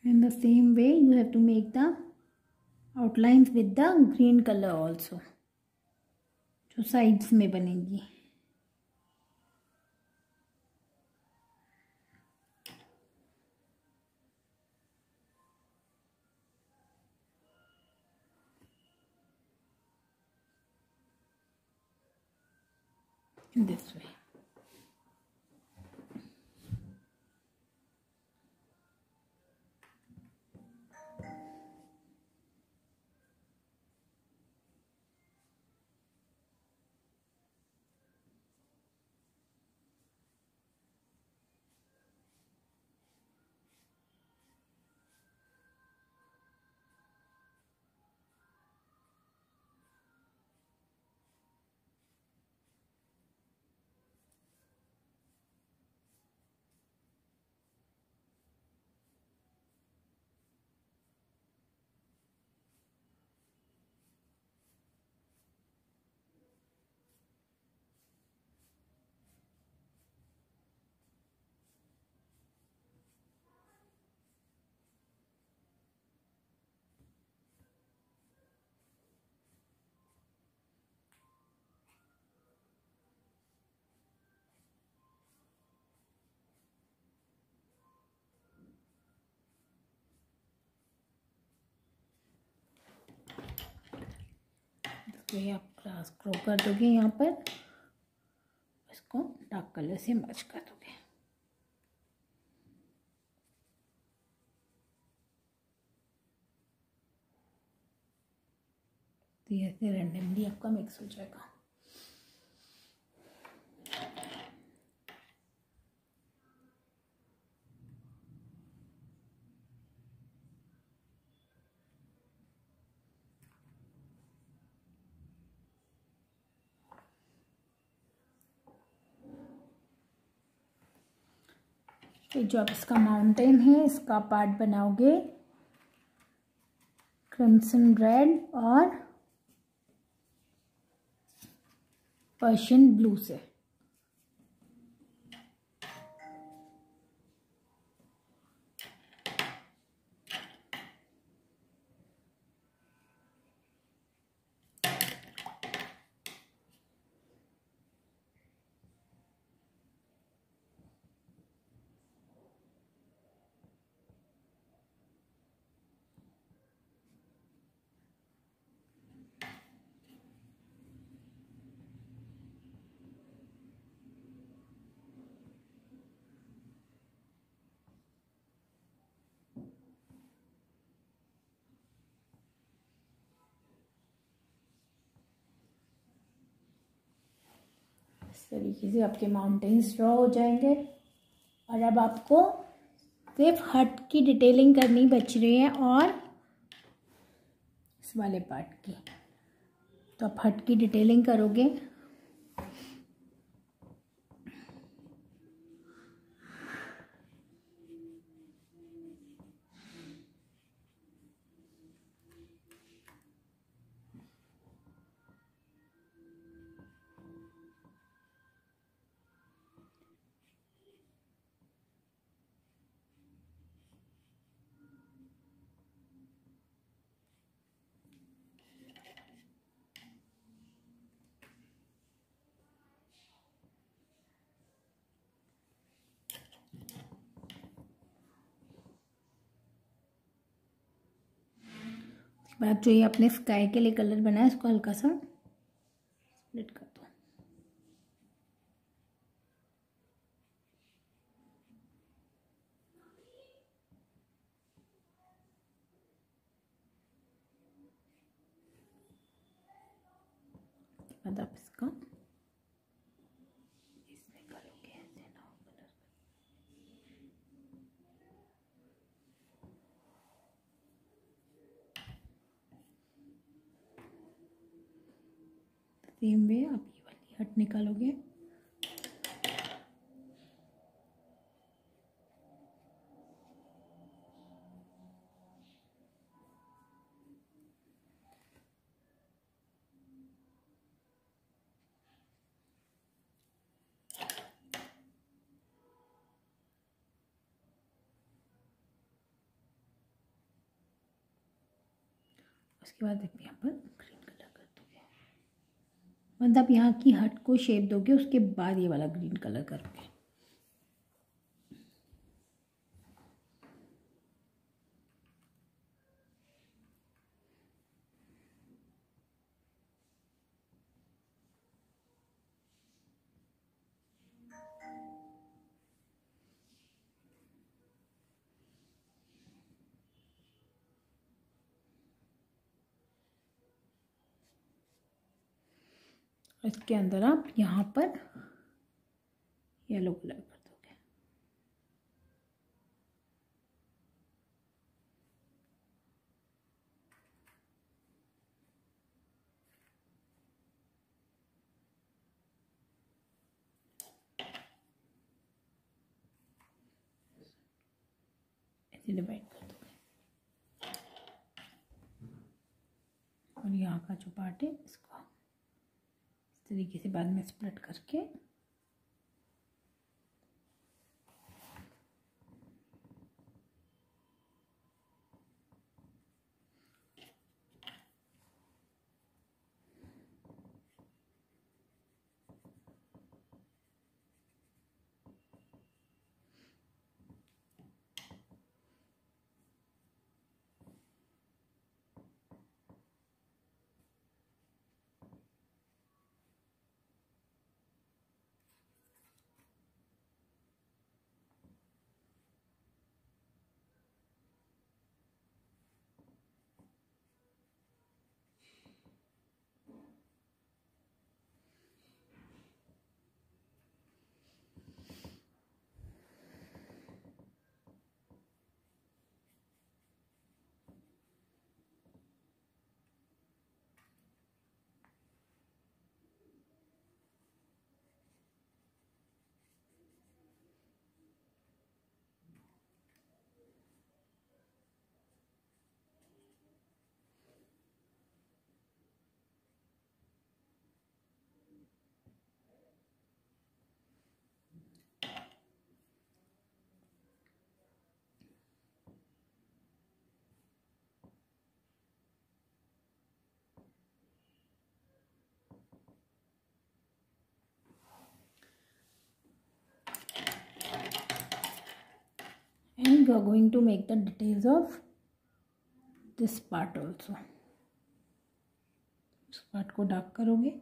In the same way you have to make the outlines with the green color also, जो sides में बनेगी. In this way. तो ये आप cross कर दोगे यहाँ पर, इसको डार्क कलर से मैच कर दोगे. तो ये ऐसे रैंडमली आपका मिक्स हो जाएगा. तो जो आप इसका माउंटेन है, इसका पार्ट बनाओगे क्रिम्सन रेड और पर्शियन ब्लू से. इस तरीके से आपके माउंटेन्स ड्रॉ हो जाएंगे. और अब आपको सिर्फ हट की डिटेलिंग करनी बच रही है और इस वाले पार्ट की. तो आप हट की डिटेलिंग करोगे. बाद जो ये अपने स्काई के लिए कलर बनाया, इसको हल्का सा स्प्लिट कर दो. बाद आप इसका इसमें करोगे ऐसे ना कलर. सेम वे आप ये वाली हट निकालोगे. उसके बाद देखिए यहाँ पर ग्रीन कलर कर दोगे, मतलब यहाँ की हट को शेप दोगे, उसके बाद ये वाला ग्रीन कलर करोगे। इसके अंदर आप यहाँ पर येलो कलर कर दोगे। ऐसे डिवाइड कर दोगे और यहाँ का जो पार्ट है इसको इस तरीके से बाद में स्प्लिट करके and you are going to make the details of this part also. इस पार्ट को डार्क करोगे।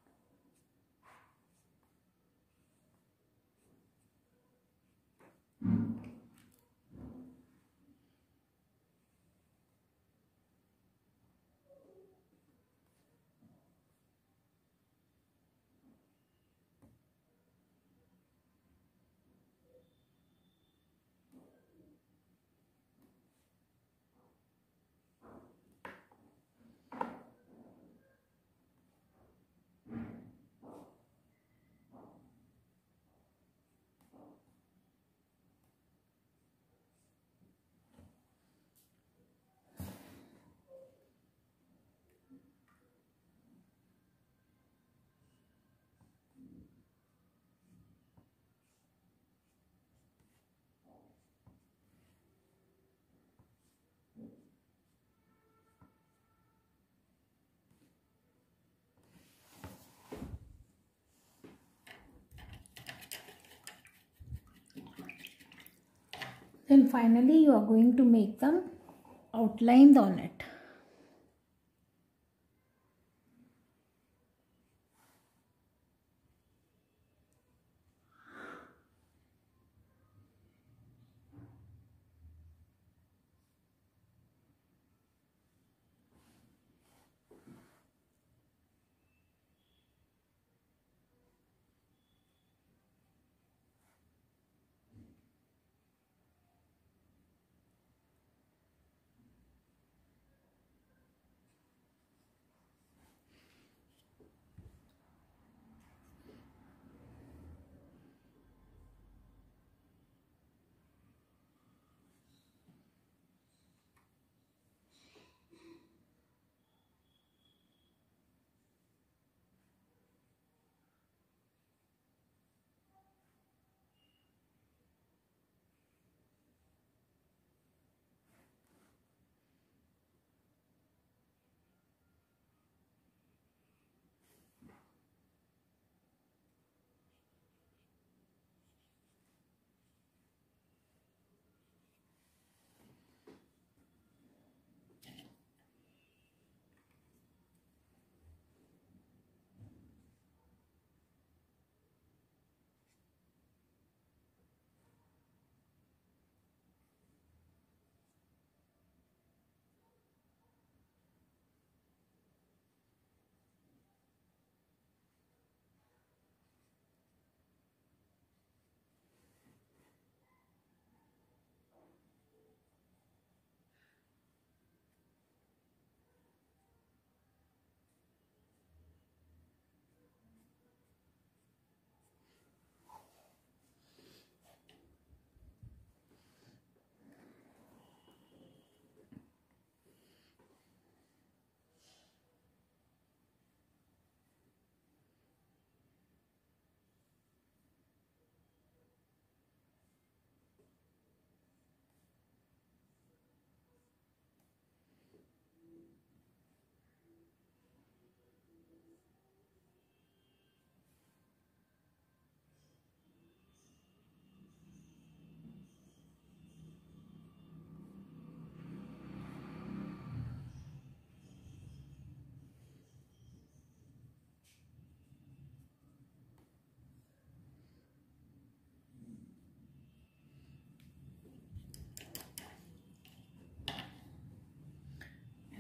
Then finally you are going to make them outlines on it.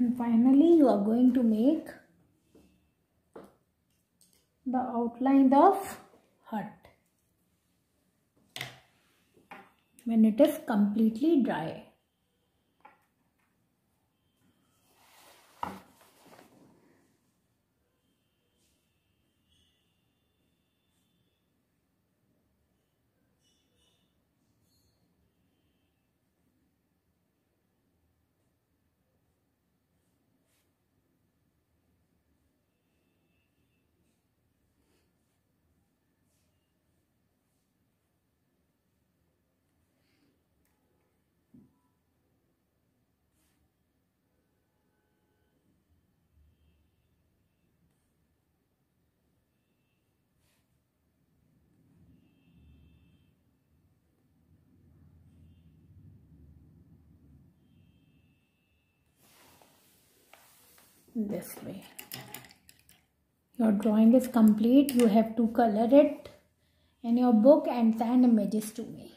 And finally you are going to make the outline of hut when it is completely dry. This way. Your drawing is complete. You have to color it in your book and send images to me.